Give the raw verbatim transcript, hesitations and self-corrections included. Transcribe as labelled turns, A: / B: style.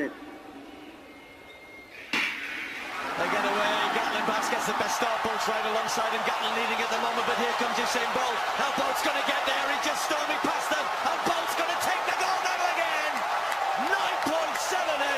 A: it.
B: They get away. Gatlin Bass gets the best start. Bolt's right alongside him. Gatlin leading at the moment, but here comes Usain Bolt. How Bolt's going to get there? He just storming past them, and Bolt's going to take the gold medal again. nine point seven eight.